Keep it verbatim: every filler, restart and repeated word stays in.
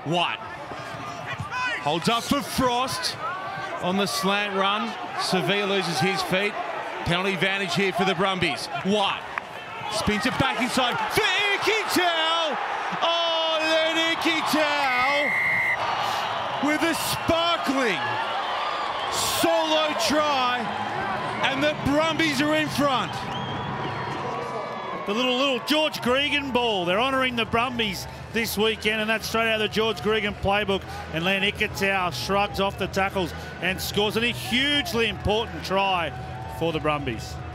White holds up for Frost on the slant run. Sevilla loses his feet. Penalty advantage here for the Brumbies. White spins it back inside for Ikitau. Oh, Len Ikitau with a sparkling solo try, and the Brumbies are in front. The little little George Gregan ball. They're honouring the Brumbies this weekend, and that's straight out of the George Gregan playbook. And Len Ikitau shrugs off the tackles and scores a hugely important try for the Brumbies.